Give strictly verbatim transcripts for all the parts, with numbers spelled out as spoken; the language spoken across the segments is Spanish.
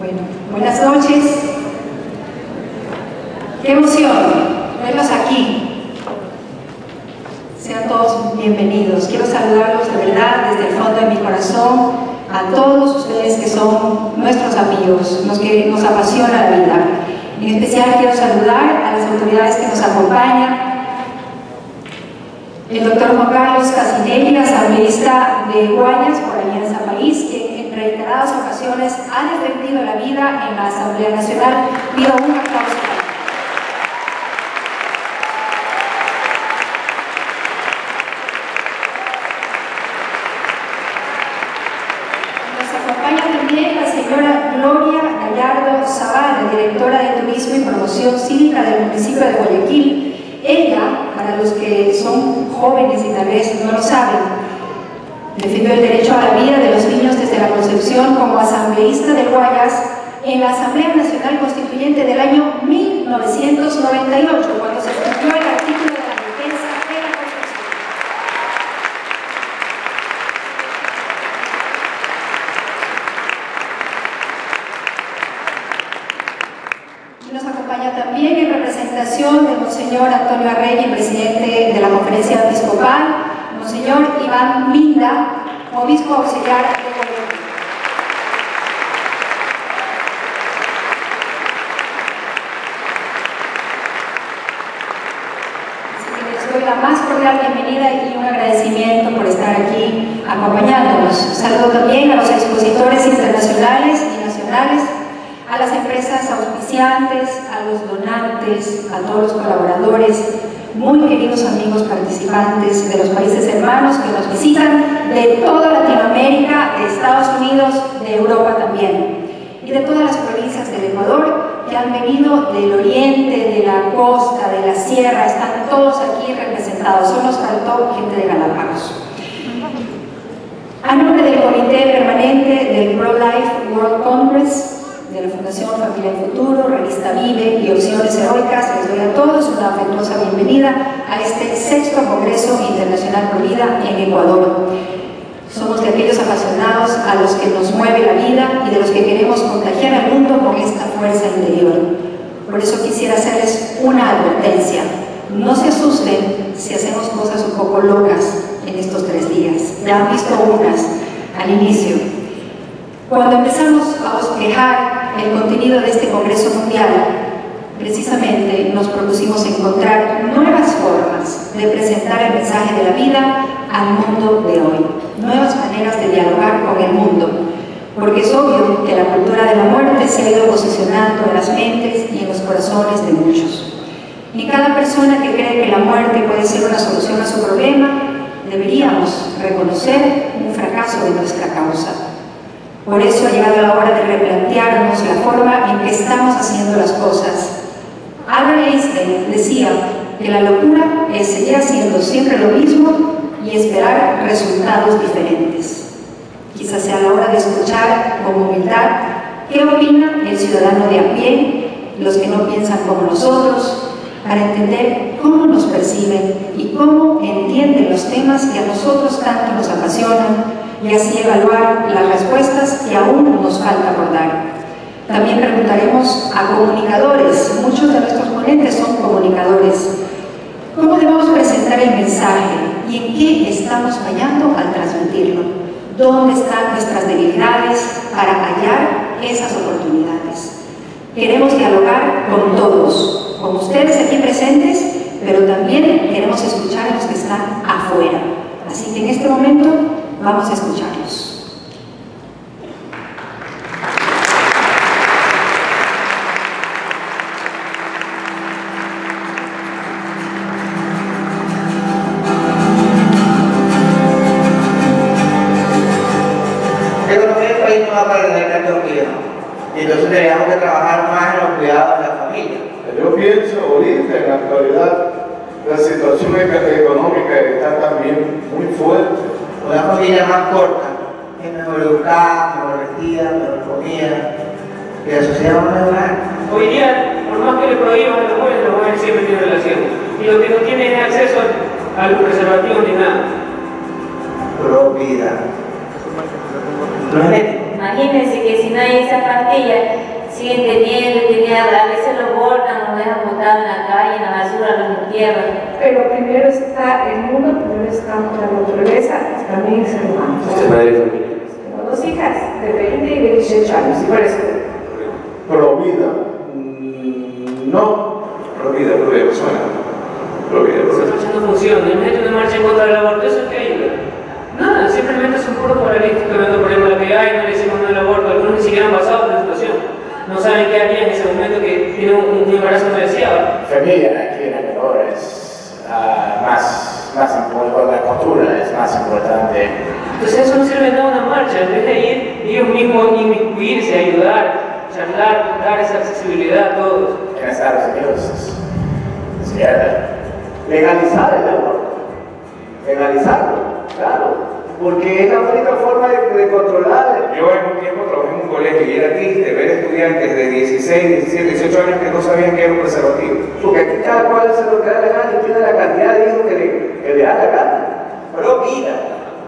Bueno, buenas noches. Qué emoción verlos aquí. Sean todos bienvenidos. Quiero saludarlos de verdad desde el fondo de mi corazón a todos ustedes que son nuestros amigos, los que nos apasiona la vida. En especial quiero saludar a las autoridades que nos acompañan. El doctor Juan Carlos Casinelli, asambleísta de Guayas por Alianza País, que en reiteradas ocasiones ha defendido la vida en la Asamblea Nacional. Pido un aplauso. Nos acompaña también la señora Gloria Gallardo Zavala, directora de Turismo y Promoción Cívica del municipio de Guayaquil. Ella, para los que son jóvenes y tal vez no lo saben, defendió el derecho a la vida de los niños desde la concepción como asambleísta de Guayas en la Asamblea Nacional Constituyente del año mil novecientos noventa y ocho, cuando se escribió el artículo de la defensa de la Constitución. Y nos acompaña también en representación de Monseñor Antonio Arregui, presidente de la Conferencia Episcopal, Monseñor Iván Minda, obispo auxiliar de Guayaquil. Así que les doy la más cordial bienvenida y un agradecimiento por estar aquí acompañándonos. Saludo también a los expositores internacionales y nacionales, a las empresas auspiciantes, a los donantes, a todos los colaboradores, muy queridos amigos participantes de los países hermanos que nos visitan de toda Latinoamérica, de Estados Unidos, de Europa también, y de todas las provincias del Ecuador que han venido del oriente, de la costa, de la sierra, están todos aquí representados, solo nos faltó gente de Galápagos. A nombre del Comité Permanente del Pro-Life World Congress, de la Fundación Familia y Futuro, Revista Vive y Opciones Heroicas, les doy a todos una afectuosa bienvenida a este sexto Congreso Internacional Pro Vida en Ecuador. Somos de aquellos apasionados a los que nos mueve la vida y de los que queremos contagiar al mundo con esta fuerza interior. Por eso quisiera hacerles una advertencia. No se asusten si hacemos cosas un poco locas en estos tres días. Ya han visto unas al inicio. Cuando empezamos a bosquejar el contenido de este Congreso Mundial, precisamente nos propusimos encontrar nuevas formas de presentar el mensaje de la vida al mundo de hoy, nuevas maneras de dialogar con el mundo, porque es obvio que la cultura de la muerte se ha ido posicionando en las mentes y en los corazones de muchos. Y cada persona que cree que la muerte puede ser una solución a su problema, deberíamos reconocer un fracaso de nuestra causa. Por eso ha llegado la hora de replantearnos la forma en que estamos haciendo las cosas. Albert Einstein decía que la locura es seguir haciendo siempre lo mismo y esperar resultados diferentes. Quizás sea la hora de escuchar con humildad qué opina el ciudadano de a pie, los que no piensan como nosotros, para entender cómo nos perciben y cómo entienden los temas que a nosotros tanto nos apasionan, y así evaluar las respuestas que aún nos falta abordar. También preguntaremos a comunicadores, muchos de nuestros ponentes son comunicadores, ¿cómo debemos presentar el mensaje y en qué estamos fallando al transmitirlo? ¿Dónde están nuestras debilidades para hallar esas oportunidades? Queremos dialogar con todos, con ustedes aquí presentes, pero también queremos escuchar a los que están afuera. Así que en este momento vamos a escucharlos. Economía del país no va para tener tanto cuidado. Y entonces tenemos que trabajar más en los cuidados de la familia. Yo pienso ahorita en la actualidad la situación económica está también muy fuerte. Una familia más corta, es mejor educada, mejor vestida, mejor comida, y la sociedad va a mejorar. Hoy día, por más que le prohíban a los jóvenes, los jóvenes siempre tienen relación. Y lo que no tienen es acceso a los preservativos ni nada. Pro vida. No es ético. Imagínense que si no hay esa pastilla, siguen teniendo, teniendo, a veces lo bordan, lo dejan botado en la calle, en la basura, los entierran. Pero primero está el mundo, primero estamos la naturaleza y también el ser humano. ¿Usted es madre de familia? Tengo dos hijas de veinte y veintiocho años, y por eso. Pro vida. Mm, no. Pro vida, pro vida persona. Pro vida, pro Esa vida. marcha no funciona, imagínate una marcha en contra del aborto, ¿eso qué ayuda? Nada, simplemente son puros paralíticos viendo por ejemplo la que hay, no le decimos no al aborto, algunos ni siquiera han pasado por la situación. No saben qué haría en ese momento que tiene un, un embarazo no deseado. Familia aquí en Ecuador es uh, más, más importante, la cultura es más importante. Entonces eso no sirve de nada una marcha, en vez de ir ellos mismos inmiscuirse, ayudar, charlar, dar esa accesibilidad a todos. En Estados Unidos es, es cierto. Legalizar el aborto, legalizarlo, claro, porque es la única forma de, de controlar. Yo en un tiempo trabajé en un colegio y era triste ver estudiantes de dieciséis, diecisiete, dieciocho años que no sabían qué era un preservativo. Porque aquí cada cual se lo que da la gana y tiene la cantidad de hijos que le, que le da la gana. Pero vida.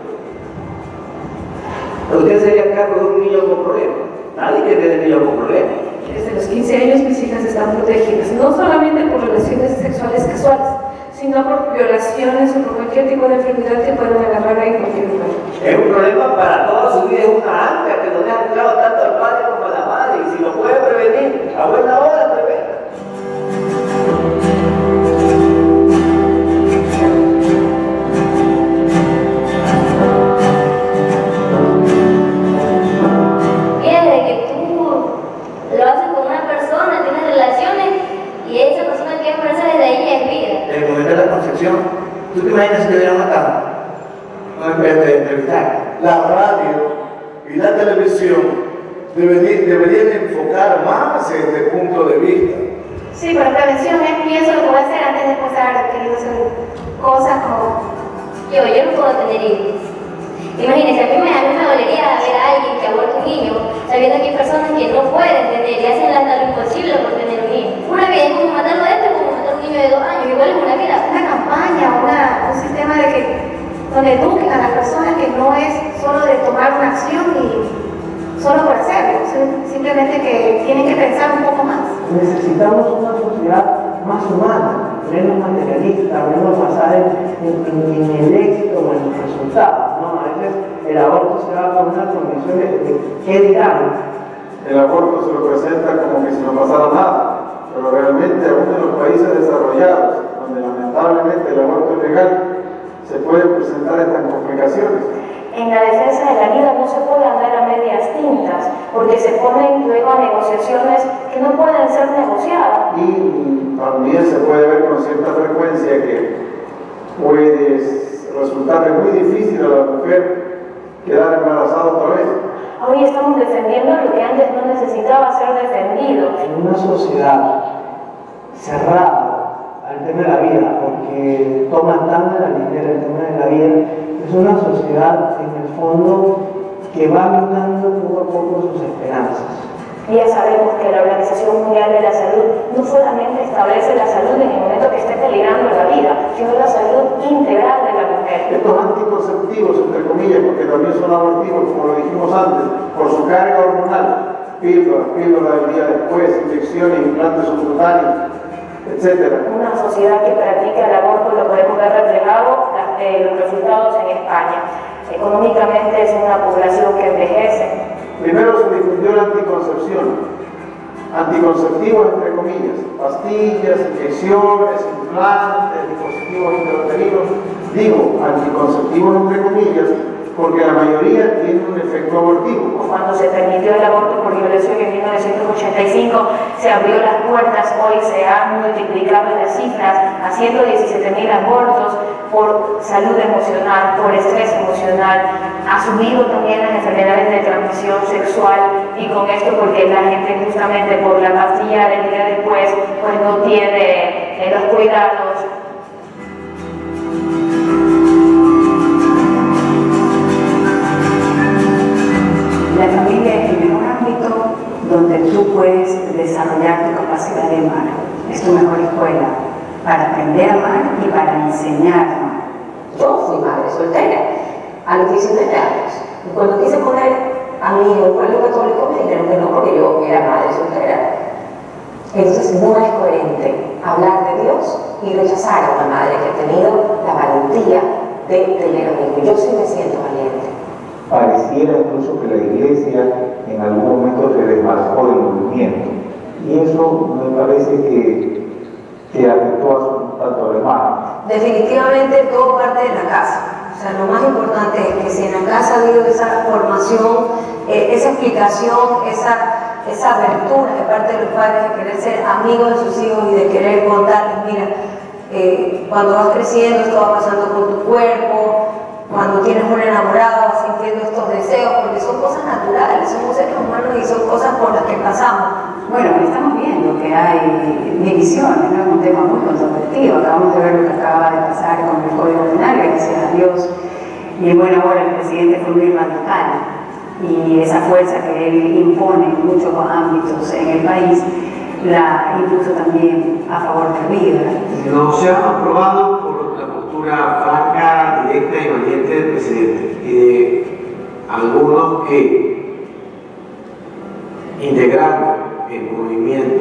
¿Usted sería cargo de un niño con problemas? Nadie quiere tener niños con problemas. Desde los quince años mis hijas están protegidas, no solamente por relaciones sexuales casuales, sino por violaciones o por cualquier tipo de enfermedad que puedan agarrar ahí en cualquier lugar. Es un problema para toda su vida, es una ancla que nos deja anclado tanto al padre como a la madre, y si lo puede prevenir, a buena hora prevenir. Desde que tú lo haces con una persona, tienes relaciones y esa persona que embarazada desde ahí ya es vida. En el momento de la concepción, ¿tú te imaginas si te hubieran matado? No me puedes entrevistar. La radio y la televisión deberían, deberían enfocar más este punto de vista. Sí, pero prevención es pienso lo que voy a hacer antes de pasar, querido, hacer cosas como... Yo, yo no puedo tener hijos. Imagínense, a mí me, a mí me dolería ver a alguien que aborta un niño, sabiendo que hay personas que no pueden tener y hacen hasta lo imposible por tener un niño. Una vida es como matarlo a este, como matar a un niño de dos años, igual es una vida. Una campaña, una, un sistema de que, donde eduquen a las personas que no es solo de tomar una acción y solo por hacerlo, simplemente que tienen que pensar un poco más. Necesitamos una sociedad más humana, menos materialista, menos basada en, en, en el éxito o en los resultados, ¿no? A veces el aborto se da por una condición de, de ¿qué dirán? El aborto se lo presenta como que si no pasara nada, pero realmente aún en los países desarrollados, donde lamentablemente el aborto es legal, se pueden presentar estas complicaciones. En la defensa de la vida no se puede andar a medias tintas, porque se ponen luego a negociaciones que no pueden ser negociadas. Y también se puede ver con cierta frecuencia que puede resultarle muy difícil a la mujer quedar embarazada otra vez. Hoy estamos defendiendo lo que antes no necesitaba ser defendido. En una sociedad cerrada al tema de la vida, porque toma tan a la ligera el tema de la vida, es una sociedad en el fondo que va minando poco a poco sus esperanzas. Ya sabemos que la Organización Mundial de la Salud no solamente establece la salud en el momento que esté peligrando la vida, sino la salud integral de la mujer. Estos anticonceptivos, entre comillas, porque también son abortivos, como lo dijimos antes, por su carga hormonal, píldoras, píldoras del día después, inyecciones, implantes subcutáneos, etcétera. Una sociedad que practica el aborto lo podemos ver reflejado en los resultados en España. Económicamente es una población que envejece. Primero se difundió la anticoncepción, anticonceptivos entre comillas, pastillas, inyecciones, implantes, dispositivos intrauterinos, digo anticonceptivos entre comillas, porque la mayoría tienen un efecto abortivo. Cuando se permitió el aborto por violación en mil novecientos ochenta y cinco, se abrió las puertas, hoy se han multiplicado las cifras a ciento diecisiete mil abortos por salud emocional, por estrés emocional, ha subido también las enfermedades de transmisión sexual y con esto porque la gente justamente por la pastilla del día después pues no tiene eh, los cuidados. La familia es el mejor ámbito donde tú puedes desarrollar tu capacidad de amar. Es tu mejor escuela para aprender a amar y para enseñar a amar. Yo fui madre soltera a los diecinueve años y cuando quise poner a a mí en el colegio católico me dijeron que no, porque yo era madre soltera. Entonces no es coherente hablar de Dios y rechazar a una madre que ha tenido la valentía de tener un hijo. Yo sí me siento valiente. Pareciera incluso que la iglesia en algún momento se desmarcó del movimiento, y eso me parece que, que afectó a su, tanto a la hermana. Definitivamente todo parte de la casa. O sea, lo más importante es que si en la casa ha habido esa formación, eh, esa explicación, esa, esa apertura de parte de los padres de querer ser amigos de sus hijos y de querer contarles, mira, eh, cuando vas creciendo esto va pasando por tu cuerpo, cuando tienes un enamorado vas sintiendo estos deseos, porque son cosas naturales, somos seres humanos y son cosas por las que pasamos. Bueno, estamos viendo que hay divisiones, ¿no? Es un tema muy controvertido. Acabamos de ver lo que acaba de pasar con el Código Penal, gracias a Dios. Y en buena hora el presidente fue muy radical, y esa fuerza que él impone en muchos ámbitos en el país la impuso también a favor de la vida. No se ha aprobado por la postura franca, directa y valiente del presidente y de algunos que, integrando el movimiento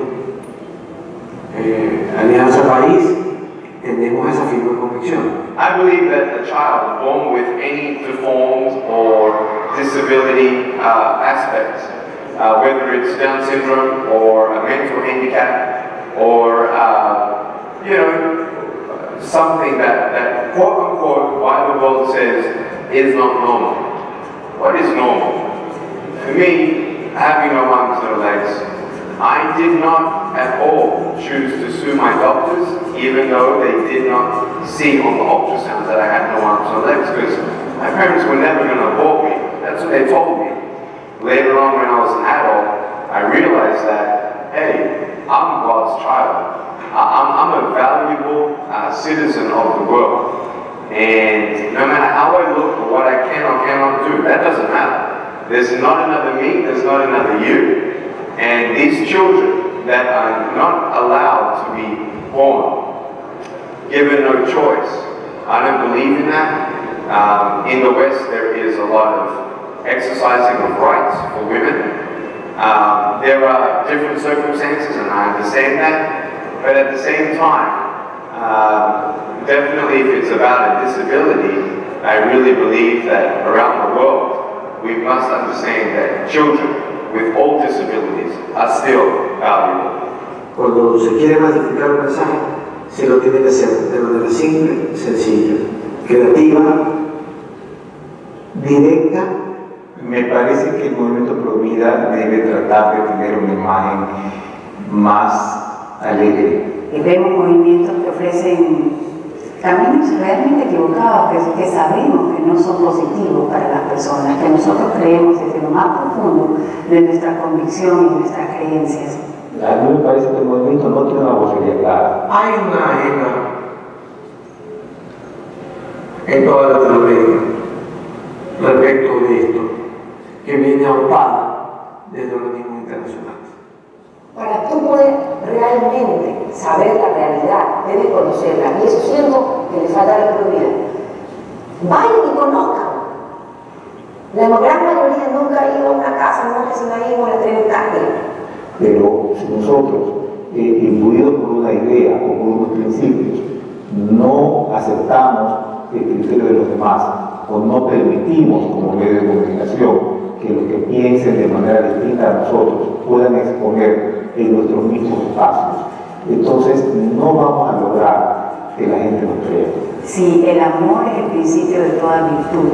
eh, Alianza País, tenemos esa firme convicción. I believe that a child born with any deformed or disability uh, aspects, uh, whether it's Down syndrome or a mental handicap or uh, you know, something that, that quote unquote why the world says is not normal. What is normal? For me, having no arms, no legs, I did not at all choose to sue my doctors, even though they did not see on the ultrasounds that I had no arms or legs, because my parents were never going to abort me. That's what they told me. Later on, when I was an adult, I realized that, hey, I'm God's child. I'm, I'm a valuable uh, citizen of the world. And no matter how I look or what I can or cannot do, that doesn't matter. There's not another me, there's not another you. And these children that are not allowed to be born, given no choice, I don't believe in that. Um, in the West, there is a lot of exercising of rights for women. Um, there are different circumstances, and I understand that. But at the same time, um, definitely if it's about a disability, I really believe that around the world, we must understand that children with all disabilities are still valuable. Cuando se quiere modificar un mensaje, se lo tiene que hacer de manera simple, sencilla, creativa, directa. Me parece que el movimiento Pro Vida debe tratar de tener una imagen más alegre. Y vemos movimientos que ofrecen caminos realmente equivocados, que, que sabemos que no son positivos para las personas, que nosotros creemos desde lo más profundo de nuestra convicción y nuestras creencias. A mí me parece que el movimiento no tiene una vocería clara. Hay una agenda en toda Latinoamérica respecto de esto, que viene aupada desde organismos internacionales. Para tú poder realmente saber la realidad, debes conocerla, y eso siento que le falta a la comunidad. Vayan y conozcan. La gran mayoría nunca ha ido a una casa, no recién ha ido a la Trinitaria. Pero si nosotros, eh, imbuidos por una idea o por unos principios, no aceptamos el criterio de los demás o no permitimos como medio de comunicación que los que piensen de manera distinta a nosotros puedan exponer en nuestros mismos espacios, entonces no vamos a lograr que la gente nos crea. Si el amor es el principio de toda virtud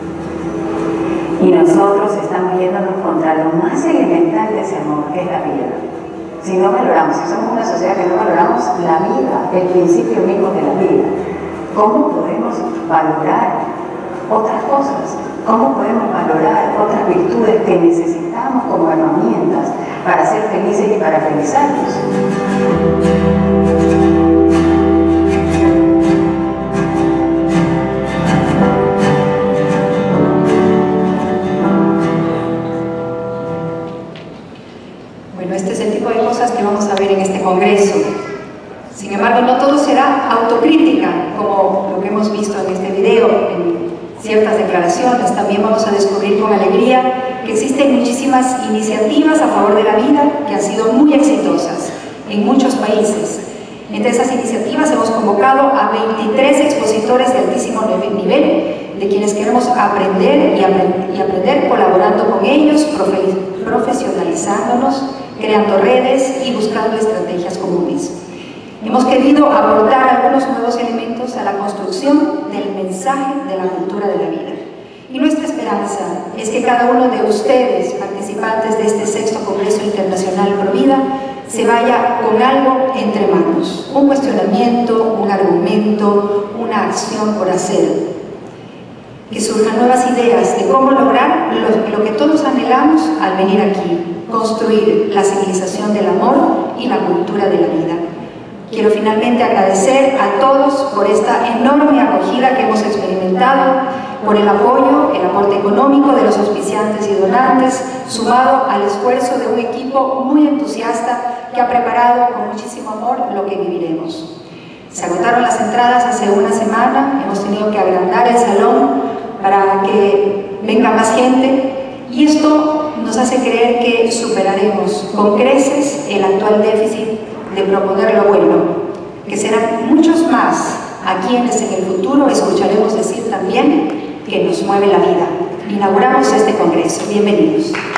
y nosotros estamos yéndonos contra lo más elemental de ese amor, que es la vida. Si no valoramos, si somos una sociedad que no valoramos la vida, el principio mismo de la vida, ¿cómo podemos valorar otras cosas? ¿Cómo podemos valorar otras virtudes que necesitamos como herramientas para ser felices y para realizarnos? Bueno, este es el tipo de cosas que vamos a ver en este congreso. Sin embargo, no todo será autocrítica, como lo que hemos visto en este video, en ciertas declaraciones. También vamos a descubrir con alegría que existen muchísimas iniciativas a favor de la vida que han sido muy exitosas en muchos países. Entre esas iniciativas hemos convocado a veintitrés expositores de altísimo nivel, de quienes queremos aprender y, aprend y aprender colaborando con ellos, profe profesionalizándonos, creando redes y buscando estrategias comunes. Hemos querido aportar algunos nuevos elementos a la construcción del mensaje de la cultura de la vida. Y nuestra esperanza es que cada uno de ustedes, participantes de este sexto Congreso Internacional Provida, se vaya con algo entre manos, un cuestionamiento, un argumento, una acción por hacer. Que surjan nuevas ideas de cómo lograr lo, lo que todos anhelamos al venir aquí, construir la civilización del amor y la cultura de la vida. Quiero finalmente agradecer a todos por esta enorme acogida que hemos experimentado, por el apoyo, el aporte económico de los auspiciantes y donantes, sumado al esfuerzo de un equipo muy entusiasta que ha preparado con muchísimo amor lo que viviremos. Se agotaron las entradas hace una semana, hemos tenido que agrandar el salón para que venga más gente, y esto nos hace creer que superaremos con creces el actual déficit de proponer lo bueno, que serán muchos más a quienes en el futuro escucharemos decir también que nos mueve la vida. Inauguramos este congreso. Bienvenidos.